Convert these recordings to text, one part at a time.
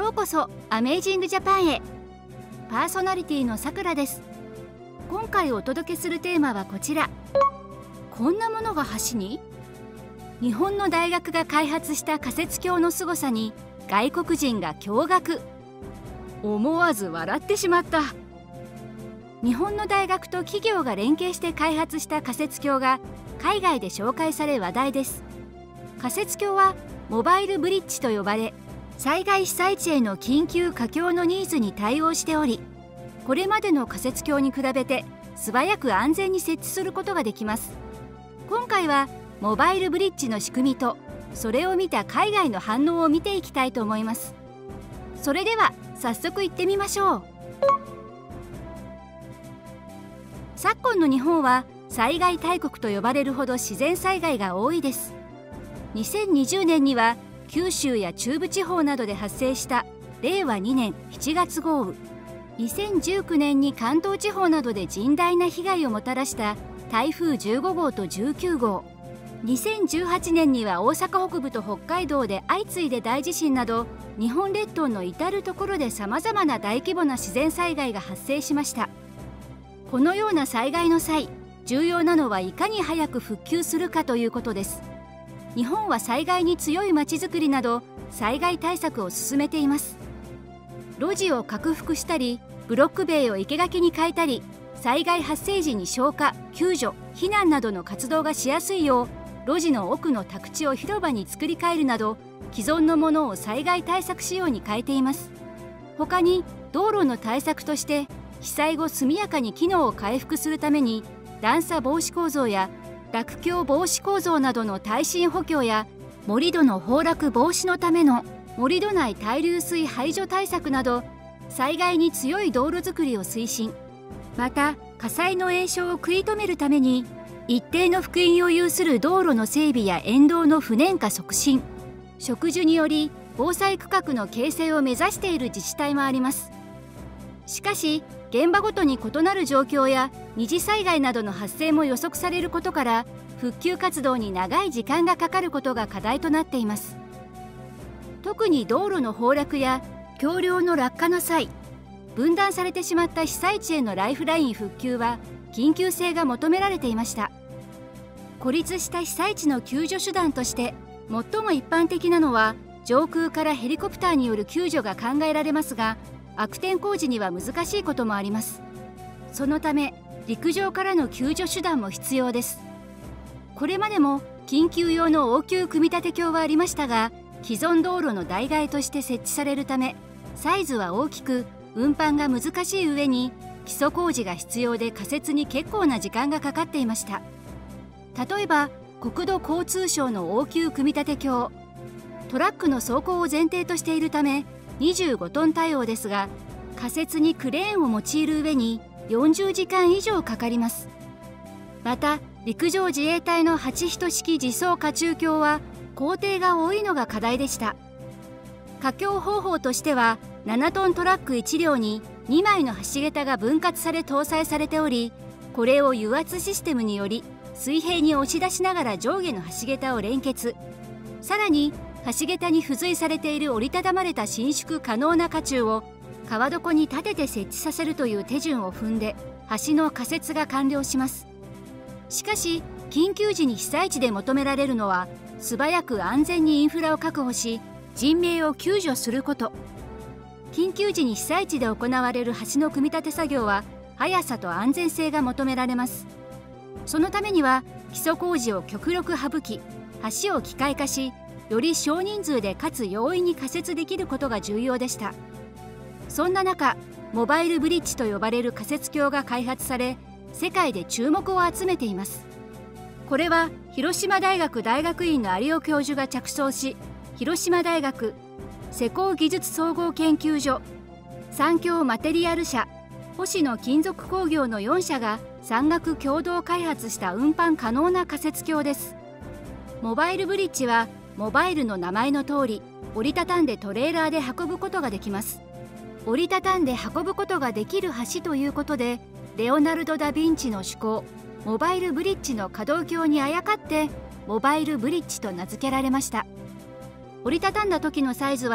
うこそアメイジングジャパンへ。パーソナリティのさくらです。今回お届けするテーマはこちら。こんなものが橋に？日本の大学が開発した仮設橋の凄さに外国人が驚愕。思わず笑ってしまった。日本の大学と企業が連携して開発した仮設橋が海外で紹介され話題です。仮設橋はモバイルブリッジと呼ばれ、災害被災地への緊急架橋のニーズに対応しており、これまでの仮設橋に比べて素早く安全に設置することができます。今回はモバイルブリッジの仕組みとそれを見た海外の反応を見ていきたいと思います。それでは早速行ってみましょう。昨今の日本は災害大国と呼ばれるほど自然災害が多いです。2020年には九州や中部地方などで発生した令和2年7月豪雨、2019年に関東地方などで甚大な被害をもたらした台風15号と19号、2018年には大阪北部と北海道で相次いで大地震など、日本列島の至る所でさまざまな大規模な自然災害が発生しました。このような災害の際、重要なのはいかに早く復旧するかということです。日本は災害に強いまちづくりなど災害対策を進めています。路地を拡幅したり、ブロック塀を生垣に変えたり、災害発生時に消火、救助、避難などの活動がしやすいよう、路地の奥の宅地を広場に作り変えるなど、既存のものを災害対策仕様に変えています。他に道路の対策として、被災後速やかに機能を回復するために段差防止構造や落橋防止構造などの耐震補強や、盛り土の崩落防止のための盛り土内対流水排除対策など、災害に強い道路づくりを推進。また火災の延焼を食い止めるために一定の幅員を有する道路の整備や沿道の不燃化促進、植樹により防災区画の形成を目指している自治体もあります。しかし現場ごとに異なる状況や二次災害などの発生も予測されることから、復旧活動に長い時間がかかることが課題となっています。特に道路の崩落や橋梁の落下の際、分断されてしまった被災地へのライフライン復旧は緊急性が求められていました。孤立した被災地の救助手段として最も一般的なのは上空からヘリコプターによる救助が考えられますが、悪天候時には難しいこともあります。そのため陸上からの救助手段も必要です。これまでも緊急用の応急組み立て橋はありましたが、既存道路の代替として設置されるため、サイズは大きく運搬が難しい上に基礎工事が必要で、仮設に結構な時間がかかっていました。例えば国土交通省の応急組み立て橋、トラックの走行を前提としているため25トン対応ですが、仮設にクレーンを用いる上に40時間以上かかります。また陸上自衛隊の8人式自走荷中橋は工程が多いのが課題でした。架橋方法としては7トントラック1両に2枚の橋桁が分割され搭載されており、これを油圧システムにより水平に押し出しながら上下の橋桁を連結、さらに橋桁に付随されている折りたたまれた伸縮可能な架柱を川床に立てて設置させるという手順を踏んで橋の仮設が完了します。しかし緊急時に被災地で求められるのは、素早く安全にインフラを確保し人命を救助すること。緊急時に被災地で行われる橋の組み立て作業は速さと安全性が求められます。そのためには基礎工事を極力省き、橋を機械化し、より少人数でかつ容易に仮設できることが重要でした。そんな中、モバイルブリッジと呼ばれる仮設橋が開発され、世界で注目を集めています。これは広島大学大学院の有尾教授が着想し、広島大学施工技術総合研究所、三共マテリアル社、星野金属工業の4社が産学共同開発した運搬可能な仮設橋です。モバイルブリッジはモバイルの名前の通り、折りたたんでトレーラーで運ぶことができます。折りたたんで運ぶことができる橋ということで、レオナルド・ダ・ヴィンチの趣向、モバイルブリッジの可動橋にあやかってモバイルブリッジと名付けられました。折りたたんだ時のサイズは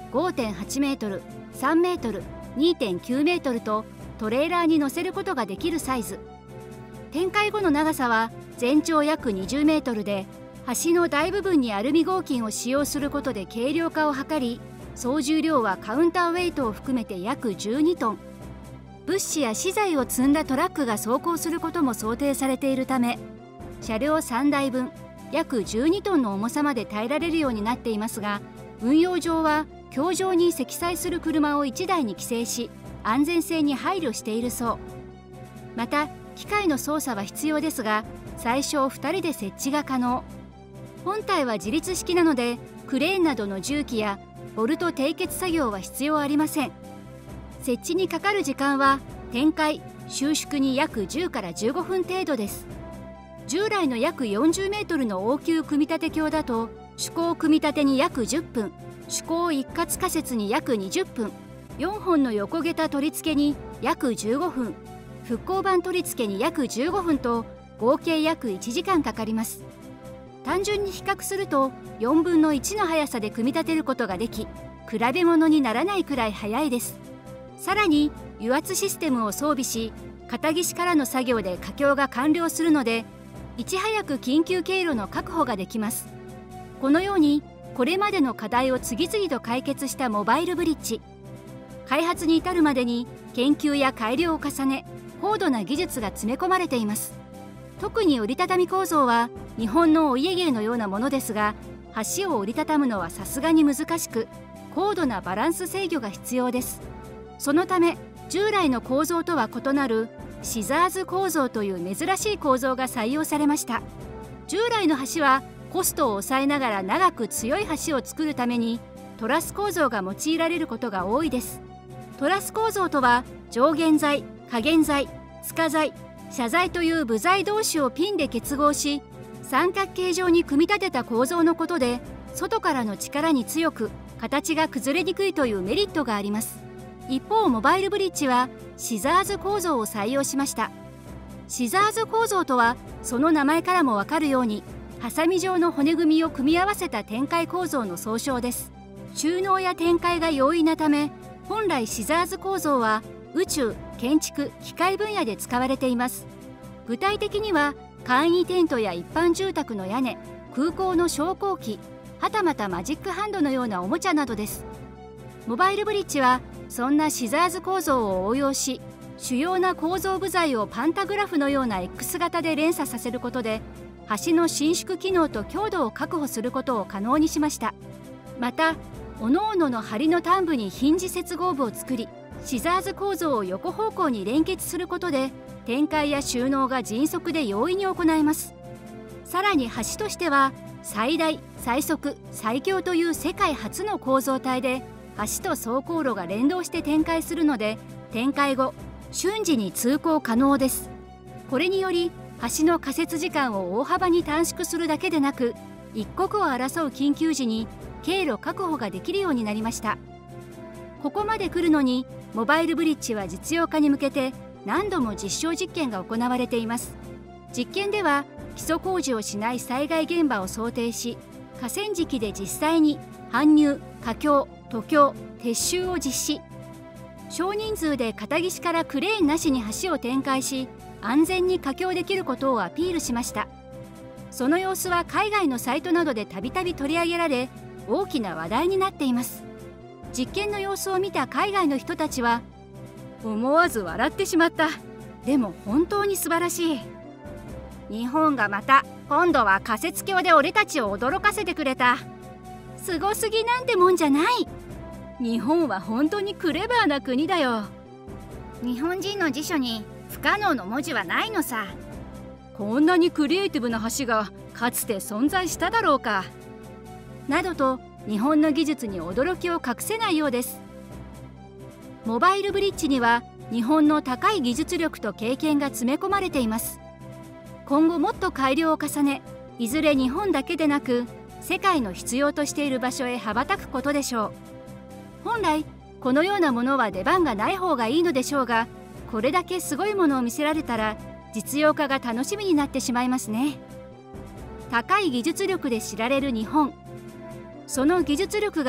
5.8 メートル、3メートル、2.9 メートルとトレーラーに乗せることができるサイズ。展開後の長さは全長約20メートルで、橋の大部分にアルミ合金を使用することで軽量化を図り、総重量はカウンターウェイトを含めて約12トン。物資や資材を積んだトラックが走行することも想定されているため、車両3台分約12トンの重さまで耐えられるようになっていますが、運用上は橋上に積載する車を1台に規制し、安全性に配慮しているそう。また機械の操作は必要ですが、最小2人で設置が可能。本体は自立式なので、クレーンなどの重機やボルト締結作業は必要ありません。設置にかかる時間は展開・収縮に約10から15分程度です。従来の約40メートルの応急組み立て橋だと、主鋼組み立てに約10分、主鋼一括仮設に約20分、4本の横桁取り付けに約15分、復興板取り付けに約15分と合計約1時間かかります。単純に比較すると4分の1の速さで組み立てることができ、比べ物にならないくらい速いです。さらに油圧システムを装備し、片岸からの作業で架橋が完了するので、いち早く緊急経路の確保ができます。このようにこれまでの課題を次々と解決したモバイルブリッジ。開発に至るまでに研究や改良を重ね、高度な技術が詰め込まれています。特に折りたたみ構造は日本のお家芸のようなものですが、橋を折りたたむのはさすがに難しく、高度なバランス制御が必要です。そのため従来の構造とは異なるシザーズ構造という珍しい構造が採用されました。従来の橋はコストを抑えながら長く強い橋を作るためにトラス構造が用いられることが多いです。トラス構造とは上弦材、下弦材、束材、車材という部材同士をピンで結合し、三角形状に組み立てた構造のことで、外からの力に強く形が崩れにくいというメリットがあります。一方モバイルブリッジはシザーズ構造を採用しました。シザーズ構造とはその名前からもわかるように、ハサミ状の骨組みを組み合わせた展開構造の総称です。収納や展開が容易なため、本来シザーズ構造は宇宙、建築、機械分野で使われています。具体的には簡易テントや一般住宅の屋根、空港の昇降機、はたまたマジックハンドのようなおもちゃなどです。モバイルブリッジはそんなシザーズ構造を応用し、主要な構造部材をパンタグラフのような X 型で連鎖させることで、橋の伸縮機能と強度を確保することを可能にしました。また各々の梁の端部にヒンジ接合部を作り、シザーズ構造を横方向に連結することで展開や収納が迅速で容易に行えます。さらに橋としては最大最速最強という世界初の構造体で、橋と走行路が連動して展開するので、展開後瞬時に通行可能です。これにより橋の仮設時間を大幅に短縮するだけでなく、一刻を争う緊急時に経路確保ができるようになりました。ここまで来るのにモバイルブリッジは実用化に向けて何度も実証実験が行われています。実験では基礎工事をしない災害現場を想定し、河川敷で実際に搬入、架橋、渡橋、撤収を実施。少人数で片岸からクレーンなしに橋を展開し、安全に架橋できることをアピールしました。その様子は海外のサイトなどでたびたび取り上げられ、大きな話題になっています。実験の様子を見た海外の人たちは思わず笑ってしまった。でも本当に素晴らしい。日本がまた今度は仮設橋で俺たちを驚かせてくれた。すごすぎなんてもんじゃない。日本は本当にクレバーな国だよ。日本人の辞書に不可能の文字はないのさ。こんなにクリエイティブな橋がかつて存在しただろうか。などと日本の技術に驚きを隠せないようです。モバイルブリッジには日本の高い技術力と経験が詰め込まれています。今後もっと改良を重ね、いずれ日本だけでなく世界の必要としている場所へ羽ばたくことでしょう。本来このようなものは出番がない方がいいのでしょうが、これだけすごいものを見せられたら実用化が楽しみになってしまいますね。高い技術力で知られる日本。その技術力が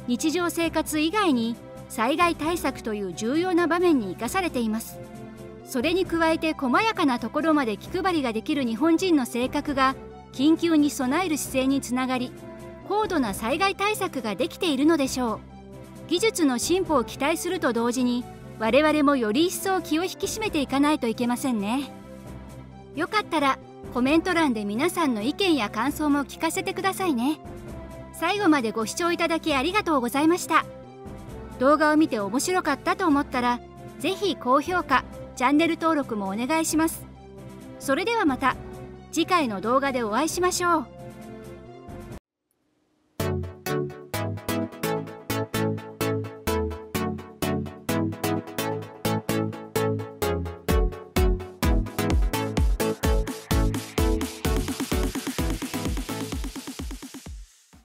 日常生活以外に災害対策という重要な場面に生かされています。それに加えて細やかなところまで気配りができる日本人の性格が緊急に備える姿勢につながり、高度な災害対策ができているのでしょう。技術の進歩を期待すると同時に、我々もより一層気を引き締めていかないといけませんね。よかったらコメント欄で皆さんの意見や感想も聞かせてくださいね。最後までご視聴いただきありがとうございました。動画を見て面白かったと思ったら、ぜひ高評価、チャンネル登録もお願いします。それではまた次回の動画でお会いしましょう。